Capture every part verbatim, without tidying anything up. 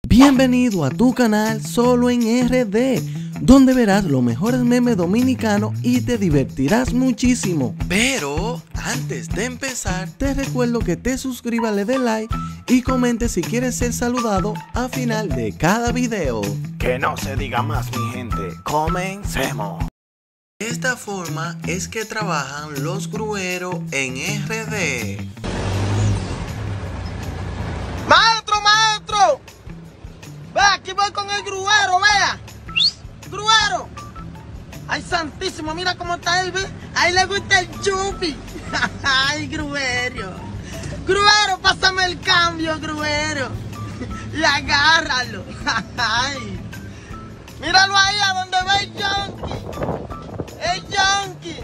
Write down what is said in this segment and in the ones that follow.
Bienvenido a tu canal Solo en R D, donde verás los mejores memes dominicanos y te divertirás muchísimo. Pero antes de empezar, te recuerdo que te suscribas, le dé like y comente si quieres ser saludado al final de cada video. Que no se diga más, mi gente, comencemos. De esta forma es que trabajan los grueros en R D. ¡Maestro, maestro! Vea, aquí voy con el gruero, vea. ¡Gruero! ¡Ay, santísimo! Mira cómo está él, ve. Ahí le gusta el chupi. ¡Ay, gruero! ¡Gruero, pásame el cambio, gruero! Y agárralo. ¡Ay! Míralo ahí a donde va el Yankee. ¡El Yankee!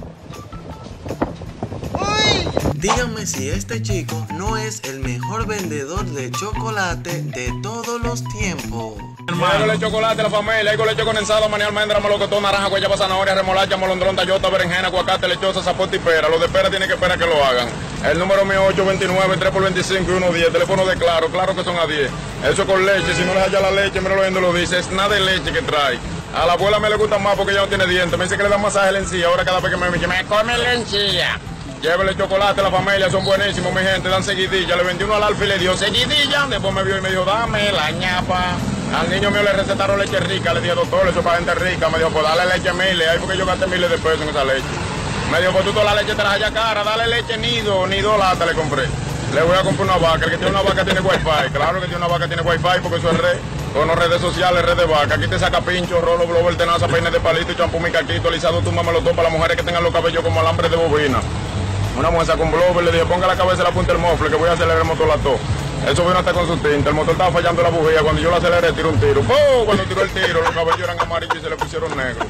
¡Uy! Díganme si este chico no es el mejor vendedor de chocolate de todos los tiempos. Hermano, le chocolate a la familia, hay con leche condensado, maní, almendra, melocotón, naranja, guayaba, zanahoria, remolacha, molondrón, tallota, berenjena, aguacate, lechosa, zapote y pera. Los de pera tienen que esperar que lo hagan. El número mío ocho dos nueve, tres por veinticinco y uno diez, teléfono de Claro, claro que son a diez. Eso con leche, si no le haya la leche, mira lo viendo lo dice, es nada de leche que trae. A la abuela me le gusta más porque ella no tiene dientes, me dice que le da masaje la encía, ahora cada vez que me dice, me come la encía. Llévele chocolate a la familia, son buenísimos, mi gente, dan seguidilla. Le vendí uno al alfa y le dio seguidilla. Después me vio y me dijo, dame la ñapa. Al niño mío le recetaron leche rica, le dije, doctor, eso es para gente rica. Me dijo, pues dale leche miles, ahí porque yo gasté miles de pesos en esa leche. Me dijo, pues tú toda la leche te la hallas cara, dale leche nido, nido lata le compré. Le voy a comprar una vaca, el que tiene una vaca tiene wifi. Claro que tiene una vaca tiene wifi porque eso es red. Con las redes sociales, red de vaca. Aquí te saca pincho, rolo, blower, tenaza, peine de palito, champú, mi caquito, alisado, tú mames los dos para las mujeres que tengan los cabellos como alambre de bobina. Una mujer con blower, le dije, ponga la cabeza en la punta del mofle que voy a acelerar el motor la to. Eso vino hasta con su tinta, el motor estaba fallando la bujía, cuando yo la aceleré tiró un tiro. ¡Pum! Cuando tiró el tiro, los cabellos eran amarillos y se le pusieron negros.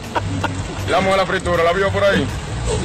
La mujer la fritura, ¿la vio por ahí?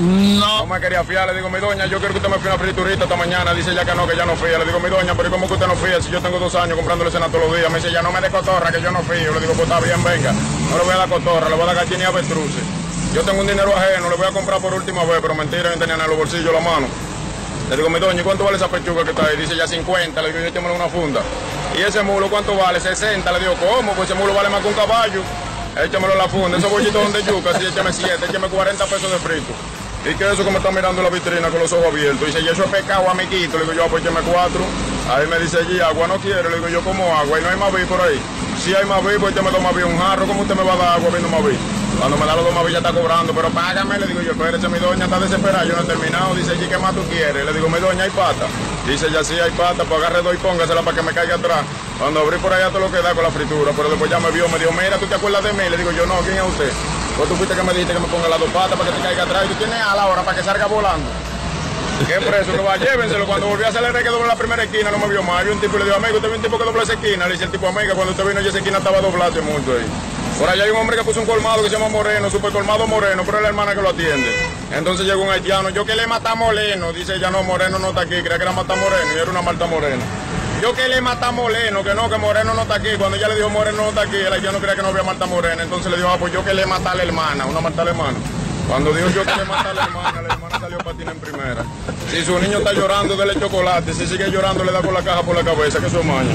No. No me quería fiar, le digo, mi doña, yo quiero que usted me fíe una friturita esta mañana. Dice ella que no, que ya no fía. Le digo, mi doña, pero ¿cómo que usted no fía? Si yo tengo dos años comprándole cena todos los días. Me dice, ya no me dé cotorra, que yo no fío. Le digo, pues está bien, venga. No le voy a dar cotorra, le voy a dar gallina y avestruces. Yo tengo un dinero ajeno, le voy a comprar por última vez, pero mentira, yo tenía en los bolsillos la mano. Le digo, mi doña, ¿cuánto vale esa pechuga que está ahí? Dice, ya cincuenta, le digo, yo échamelo una funda. ¿Y ese mulo cuánto vale? sesenta, le digo, ¿cómo? Pues ese mulo vale más que un caballo. Échamelo en la funda, esos bollitos donde yuca, sí, échame siete, échame cuarenta pesos de frito. ¿Y qué es eso que me está mirando en la vitrina con los ojos abiertos? Dice, ¿y eso es pecado, amiguito? Le digo, yo, pues échame cuatro. Ahí me dice, allí, agua no quiere. Le digo, yo, como agua, y no hay Maví por ahí. Si hay Maví, pues échame dos Maví, un jarro, ¿cómo usted me va a dar agua viendo Maví? Cuando me da los dos Maví ya está cobrando, pero págame, le digo yo, espérese, mi doña está desesperada, yo no he terminado. Dice, ¿y qué más tú quieres? Le digo, mi doña, hay pata. Dice, ya sí hay pata, pues agarre dos y póngasela para que me caiga atrás. Cuando abrí por allá todo lo que da con la fritura, pero después ya me vio, me dijo, mira, ¿tú te acuerdas de mí? Le digo yo, no, ¿quién es usted? Pues tú fuiste que me dijiste que me ponga las dos patas para que te caiga atrás y tú tienes a la hora para que salga volando. ¿Qué preso? Que va, llévenselo. Cuando volví a acelerar que dobló la primera esquina, no me vio más. Había un tipo y le digo, amigo, usted vio un tipo que dobló esa esquina. Le dice el tipo, amiga, cuando usted vino, esa esquina estaba doblada hace mucho ahí. Por allá hay un hombre que puso un colmado que se llama Moreno, super colmado Moreno, pero es la hermana que lo atiende. Entonces llegó un haitiano, yo que le mata a Moleno. Dice ella, no, Moreno no está aquí, creía que era Mata Moreno y era una Marta Moreno. Yo que le mata a Moleno, que no, que Moreno no está aquí. Cuando ella le dijo Moreno no está aquí, el haitiano creía que no había Marta Morena. Entonces le dijo, ah, pues yo que le mata a la hermana, una Marta alemana. Cuando dijo yo que le mata a la hermana, la hermana salió patina en primera. Si su niño está llorando, dele chocolate. Si sigue llorando, le da con la caja por la cabeza, que eso es maña.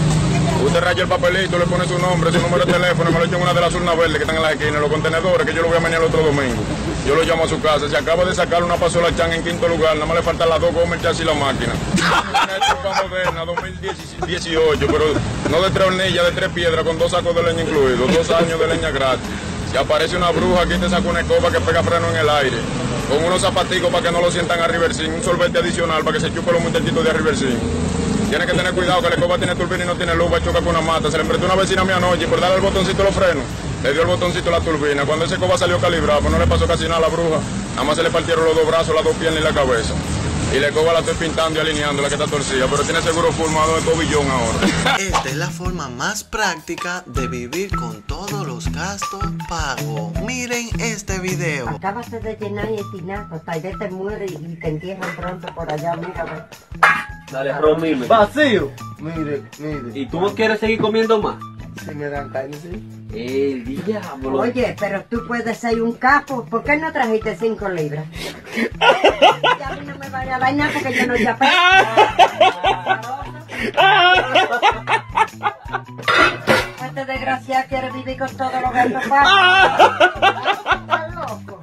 Usted raya el papelito, le pone su nombre, su número de teléfono, me lo echa en una de las urnas verdes que están en la esquina, en los contenedores, que yo lo voy a venir el otro domingo. Yo lo llamo a su casa. Se acaba de sacar una pasola Chan en quinto lugar, nada más le faltan las dos gomas, el chasis y la máquina. Una estufa moderna, dos mil dieciocho, pero no de tres hornillas, de tres piedras, con dos sacos de leña incluidos, dos años de leña gratis. Si aparece una bruja, aquí te saca una escoba que pega freno en el aire, con unos zapaticos para que no lo sientan a Riversin, un sorbete adicional para que se chupe los muchachitos de Riversin. Tiene que tener cuidado que la escoba tiene turbina y no tiene luz, va a chocar con una mata. Se le emprestó una vecina a mí anoche y por darle el botoncito los frenos, le dio el botoncito a la turbina. Cuando esa escoba salió calibrada, pues no le pasó casi nada a la bruja. Nada más se le partieron los dos brazos, las dos piernas y la cabeza. Y la escoba la estoy pintando y alineando, la que está torcida, pero tiene seguro formado de tobillón ahora. Esta es la forma más práctica de vivir con todos los gastos pagos. Miren este video. Acabas de llenar y espinazo, tal vez te muere y te entierran pronto por allá, mira. Dale, romime. Vacío. Mire, mire. ¿Y tú no quieres seguir comiendo más? Si me dan carne, sí. El diablo. Oye, pero tú puedes ser un capo. ¿Por qué no trajiste cinco libras? Ya a mí no me vaya a dañar porque yo no ya Este desgraciado quiere vivir con todos los gatos pagos. ¿Estás loco?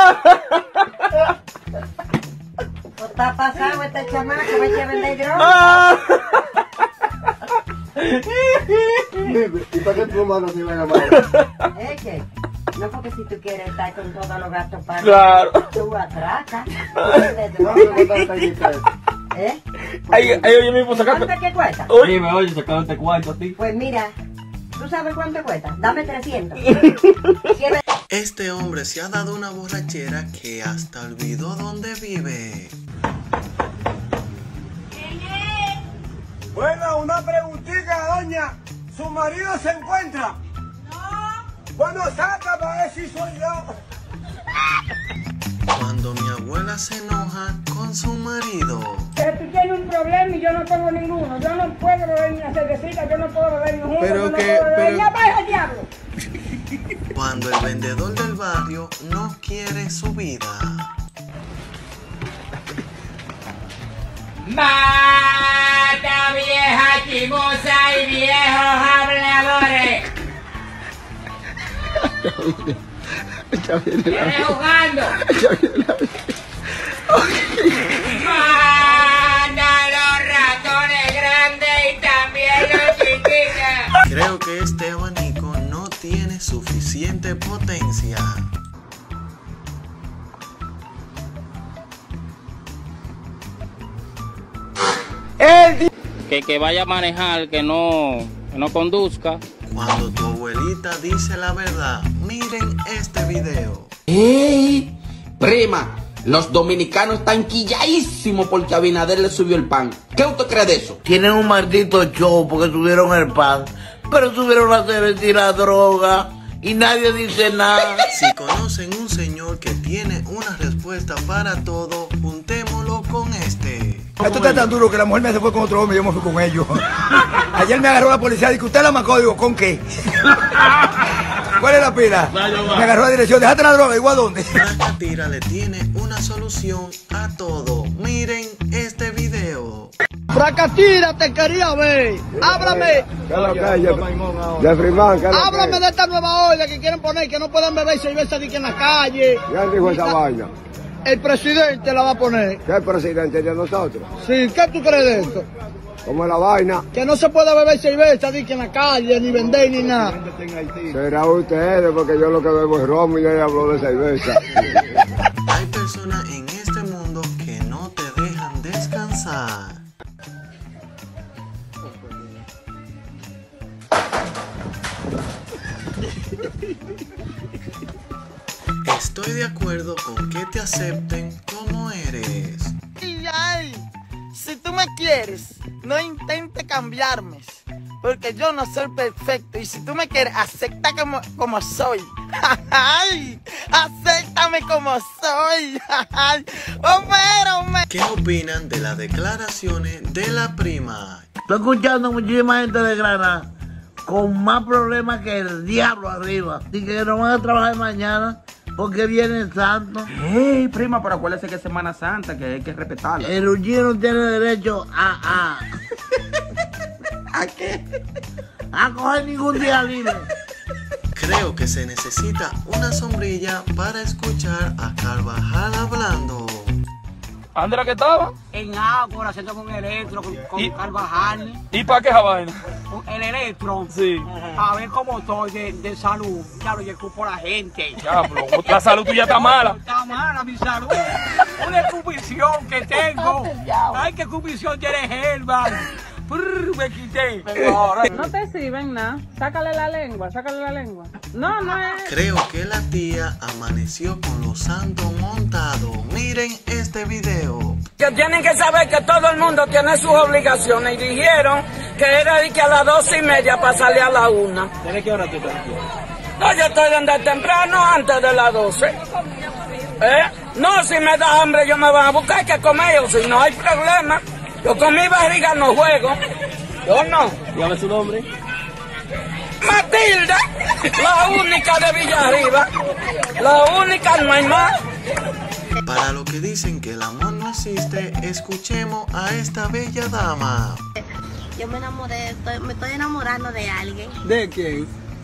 ¿O está pasado este chamaco? ¿Va a vender droga? ¿Y para qué tu mano se van a llamar? ¿Es que? No, porque si tú quieres estar con todos los gatos pagos, Claro. tú atracas. Tú vendes droga. ¿Eh? Ay, ay, oye, mismo sacaste. ¿Cuánto es que cuesta? Oye, me oye, sacaron este cuarto a ti. Pues mira, ¿tú sabes cuánto cuesta? Dame trescientos. Este hombre se ha dado una borrachera que hasta olvidó dónde vive. Bueno, una preguntita, doña. ¿Su marido se encuentra? No. Bueno, saca para ver si soy yo. Cuando mi abuela se enoja con su marido. Pero tú tienes un problema y yo no tengo ninguno. Yo no puedo beber ni una cervecita, yo no puedo beber ni un jugo, Pero yo no que- puedo beber pero- ni a baja el diablo. Cuando el vendedor del barrio no quiere su vida. Mata vieja chimosa y viejos habladores. ¿Estás jugando? Manda los ratones grandes y también los chiquitos. Creo que este abanico no tiene suficiente potencia. Que, que vaya a manejar, que no, que no conduzca. Cuando tu abuelita dice la verdad, miren este video. ¡Ey! Prima, los dominicanos están quilladísimos porque Abinader le subió el pan. ¿Qué usted cree de eso? Tienen un maldito show porque subieron el pan, pero subieron la cerveza y la droga y nadie dice nada. Si conocen un señor que tiene una respuesta para todo, juntémoslo con este. Esto está tan duro que la mujer me se fue con otro hombre y yo me fui con ellos. Ayer me agarró la policía y dijo, ¿usted la marcó? Digo, ¿con qué? ¿Cuál es la pila? Me agarró la dirección, déjate la droga, igual dónde. Fracatira le tiene una solución a todo. Miren este video. Fracatira, te quería ver. Háblame. Jeffrey Man, ¿qué es lo que Háblame de esta nueva orden que quieren poner, que no pueden beber cerveza ni que en la calle. ¿Quién dijo esa vaina? El presidente la va a poner. ¿Qué presidente de nosotros? Sí, ¿qué tú crees de esto? ¿Cómo es la vaina? Que no se puede beber cerveza ni que en la calle, ni vender, ni nada. Será ustedes, porque yo lo que bebo es ron y nadie habló de cerveza. Hay personas en este mundo que no te dejan descansar. Estoy de acuerdo con que te acepten como eres. Y ay, si tú me quieres, no intentes cambiarme, porque yo no soy perfecto. Y si tú me quieres, acepta como, como soy. Ay, acéptame como soy. Hombre, hombre. ¿Qué opinan de las declaraciones de la prima? Estoy escuchando muchísima gente de Granada con más problemas que el diablo arriba. Así que no van a trabajar mañana porque viene el santo. Hey, prima, pero acuérdese que es Semana Santa, que hay que respetarla. El Ruggero no tiene derecho a... ¿A, ¿A qué? A coger ningún día libre. Creo que se necesita una sombrilla para escuchar a Carvajal hablando. ¿Andra que estaba? En Ágora, haciendo con electro, con, con Carvajal. ¿Y para qué esa vaina? El electro. Sí. A ver cómo estoy de, de salud. Claro, yo escupo a la gente. Diablo, la salud tuya está mala. Está mala mi salud. Una escupición que tengo. Ay, qué escupición tiene Germán. Me quité. No te sirven nada. Sácale la lengua, sácale la lengua. No, no es. Creo que la tía amaneció con los santos montados. Miren este video. Que tienen que saber que todo el mundo tiene sus obligaciones y dijeron que era de que a las doce y media para salir a la una. ¿Tienes qué hora tú estás aquí? No, yo estoy de andar temprano antes de las doce. ¿Eh? No, si me da hambre yo me van a buscar que comer o si no hay problema. Yo con mi barriga no juego. Yo no. Dígame su nombre. Matilda, la única de Villarriba. La única, no hay más. Para los que dicen que el amor no existe, escuchemos a esta bella dama. yo me enamoré, estoy, me estoy enamorando de alguien. ¿De quién?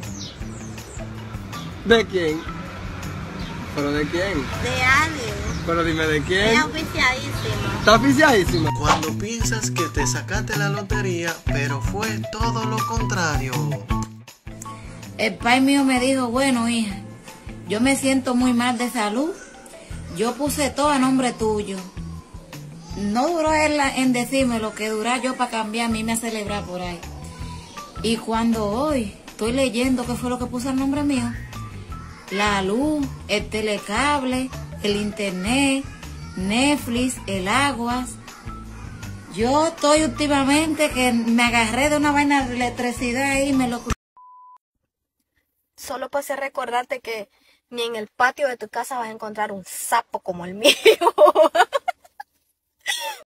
¿De quién? ¿Pero de quién? De alguien. Pero dime de quién. Es oficiadísima. ¿Está oficiadísima? Cuando piensas que te sacaste la lotería, pero fue todo lo contrario. El pai mío me dijo, bueno, hija, yo me siento muy mal de salud. Yo puse todo a nombre tuyo. No duró él en decirme lo que dura yo para cambiar a mí me celebrar por ahí. Y cuando hoy estoy leyendo qué fue lo que puse al nombre mío, la luz, el telecable, el internet, Netflix, el aguas. Yo estoy últimamente que me agarré de una vaina de electricidad y me lo... Solo pasé a recordarte que ni en el patio de tu casa vas a encontrar un sapo como el mío.